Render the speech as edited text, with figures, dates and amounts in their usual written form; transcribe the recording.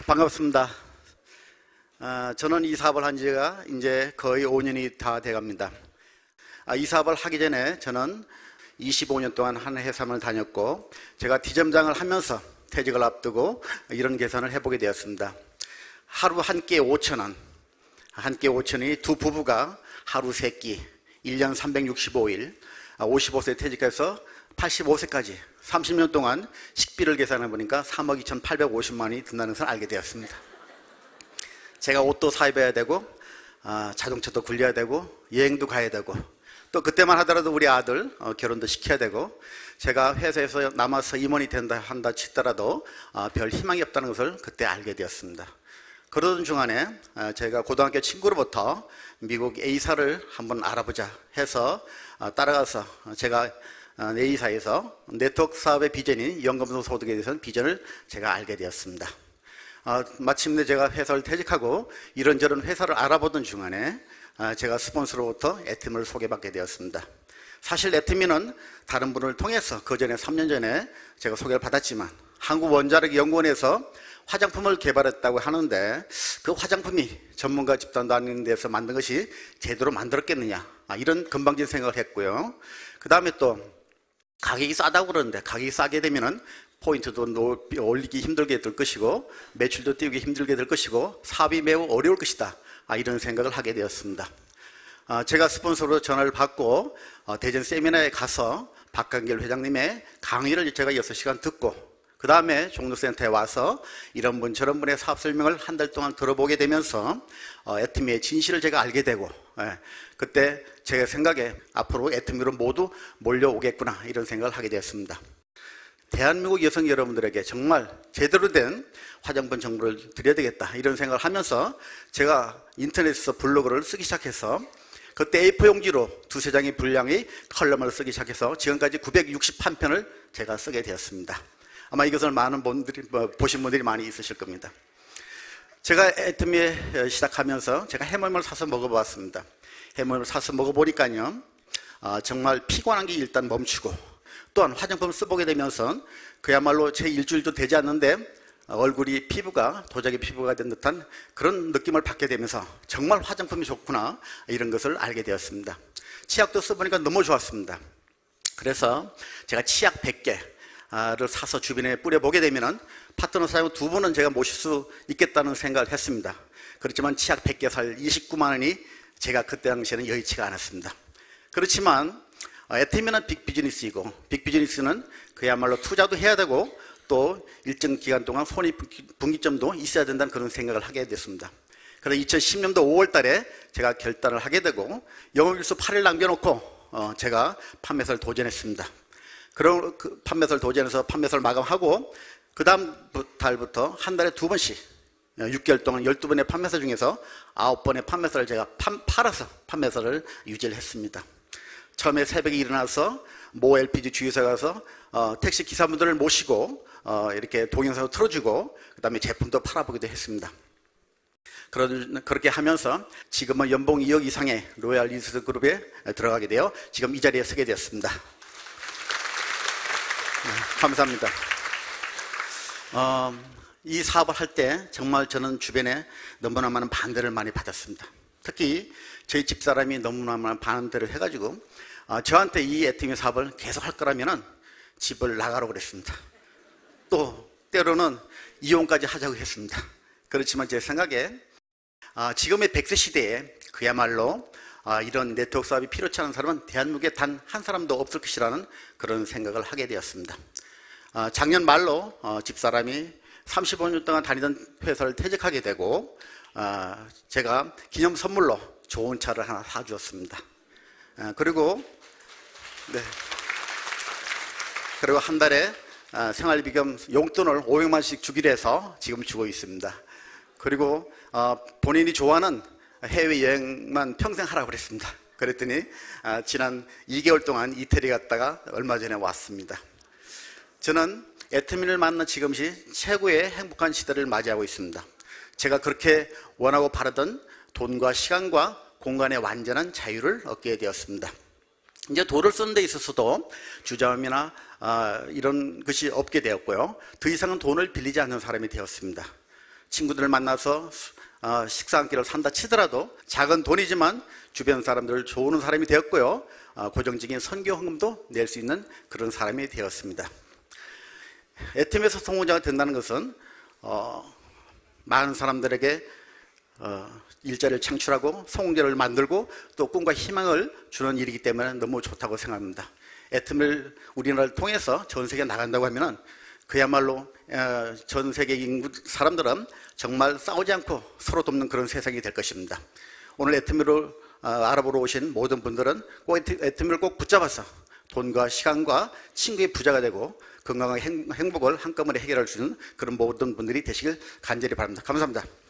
반갑습니다. 저는 이 사업을 한 지가 이제 거의 5년이 다 돼갑니다. 이 사업을 하기 전에 저는 25년 동안 한 회사를 다녔고, 제가 D점장을 하면서 퇴직을 앞두고 이런 계산을 해보게 되었습니다. 하루 한 끼에 5,000원, 한 끼에 5,000원이 두 부부가 하루 3끼, 1년 365일, 55세 퇴직해서 85세까지 30년 동안 식비를 계산해 보니까 3억 2,850만 원이 든다는 것을 알게 되었습니다. 제가 옷도 사입어야 되고, 자동차도 굴려야 되고, 여행도 가야 되고, 또 그때만 하더라도 우리 아들 결혼도 시켜야 되고, 제가 회사에서 남아서 임원이 한다 치더라도 별 희망이 없다는 것을 그때 알게 되었습니다. 그러던 중간에 제가 고등학교 친구로부터 미국 A사를 한번 알아보자 해서 따라가서 제가 A사에서 네트워크 사업의 비전인 연금성 소득에 대해서는 비전을 제가 알게 되었습니다. 마침내 제가 회사를 퇴직하고 이런저런 회사를 알아보던 중간에 제가 스폰서로부터 애트미를 소개받게 되었습니다. 사실 애트미는 다른 분을 통해서 그 전에 3년 전에 제가 소개를 받았지만, 한국원자력연구원에서 화장품을 개발했다고 하는데 그 화장품이 전문가 집단도 아닌 데서 만든 것이 제대로 만들었겠느냐, 이런 건방진 생각을 했고요. 그 다음에 또 가격이 싸다고 그러는데, 가격이 싸게 되면은 포인트도 올리기 힘들게 될 것이고, 매출도 띄우기 힘들게 될 것이고, 사업이 매우 어려울 것이다, 이런 생각을 하게 되었습니다. 제가 스폰서로 전화를 받고 대전 세미나에 가서 박강길 회장님의 강의를 제가 6시간 듣고, 그 다음에 종로센터에 와서 이런 분 저런 분의 사업 설명을 한 달 동안 들어보게 되면서 애트미의 진실을 제가 알게 되고, 그때 제 생각에 앞으로 애트미로 모두 몰려오겠구나, 이런 생각을 하게 되었습니다. 대한민국 여성 여러분들에게 정말 제대로 된 화장품 정보를 드려야 되겠다, 이런 생각을 하면서 제가 인터넷에서 블로그를 쓰기 시작해서, 그때 A4 용지로 2-3장의 분량의 컬럼을 쓰기 시작해서 지금까지 961편을 제가 쓰게 되었습니다. 아마 이것을 많은 분들이 보신 분들이 많이 있으실 겁니다. 제가 애트미에 시작하면서 제가 해물을 사서 먹어봤습니다. 해물을 사서 먹어보니까요, 정말 피곤한 게 일단 멈추고, 또한 화장품을 써보게 되면서 그야말로 제 일주일도 되지 않는데 얼굴이 도자기 피부가 된 듯한 그런 느낌을 받게 되면서 정말 화장품이 좋구나, 이런 것을 알게 되었습니다. 치약도 써보니까 너무 좋았습니다. 그래서 제가 치약 100개를 사서 주변에 뿌려보게 되면은 파트너 사용 2분은 제가 모실 수 있겠다는 생각을 했습니다. 그렇지만 치약 100개 살 29만 원이 제가 그때 당시에는 여의치가 않았습니다. 그렇지만 애트미는 빅비즈니스이고, 빅비즈니스는 그야말로 투자도 해야 되고 또 일정 기간 동안 손익분기점도 있어야 된다는 그런 생각을 하게 됐습니다. 그래서 2010년도 5월 달에 제가 결단을 하게 되고, 영업일수 8일 남겨놓고 제가 판매사를 도전했습니다. 그런 판매사를 도전해서 판매사를 마감하고, 그 다음 달부터 한 달에 2번씩 6개월 동안 12번의 판매사 중에서 9번의 판매사를 제가 팔아서 판매사를 유지를 했습니다. 처음에 새벽에 일어나서 모 LPG 주유소에 가서 택시 기사분들을 모시고 이렇게 동영상을 틀어주고, 그 다음에 제품도 팔아보기도 했습니다. 그렇게 하면서 지금은 연봉 2억 이상의 로얄 리스트 그룹에 들어가게 되어 지금 이 자리에 서게 되었습니다. 감사합니다. 이 사업을 할 때 정말 저는 주변에 너무나 많은 반대를 많이 받았습니다. 특히 저희 집사람이 너무나 많은 반대를 해가지고 저한테 이 애트미 사업을 계속 할 거라면 집을 나가라고 그랬습니다. 또 때로는 이혼까지 하자고 했습니다. 그렇지만 제 생각에 지금의 100세 시대에 그야말로 이런 네트워크 사업이 필요치 않은 사람은 대한민국에 단 한 사람도 없을 것이라는 그런 생각을 하게 되었습니다. 작년 말로 집사람이 35년 동안 다니던 회사를 퇴직하게 되고, 제가 기념 선물로 좋은 차를 하나 사주었습니다. 그리고 한 달에 생활비 겸 용돈을 500만원씩 주기로 해서 지금 주고 있습니다. 그리고 본인이 좋아하는 해외여행만 평생 하라고 그랬습니다. 그랬더니 지난 2개월 동안 이태리 갔다가 얼마 전에 왔습니다. 저는 애트미를 만난 지금이 최고의 행복한 시대를 맞이하고 있습니다. 제가 그렇게 원하고 바라던 돈과 시간과 공간의 완전한 자유를 얻게 되었습니다. 이제 돈을 쓰는 데 있어서도 주저함이나 이런 것이 없게 되었고요. 더 이상은 돈을 빌리지 않는 사람이 되었습니다. 친구들을 만나서 식사 한 끼를 산다 치더라도 작은 돈이지만 주변 사람들을 도우는 사람이 되었고요. 고정적인 선교 헌금도 낼 수 있는 그런 사람이 되었습니다. 애텀에서 성공자가 된다는 것은 많은 사람들에게 일자리를 창출하고 성공자를 만들고 또 꿈과 희망을 주는 일이기 때문에 너무 좋다고 생각합니다. 애텀을 우리나라를 통해서 전 세계에 나간다고 하면 그야말로 전 세계 인구 사람들은 정말 싸우지 않고 서로 돕는 그런 세상이 될 것입니다. 오늘 애텀을 알아보러 오신 모든 분들은 꼭 애텀을 꼭 붙잡아서 돈과 시간과 친구의 부자가 되고 건강한 행복을 한꺼번에 해결할 수 있는 그런 모든 분들이 되시길 간절히 바랍니다. 감사합니다.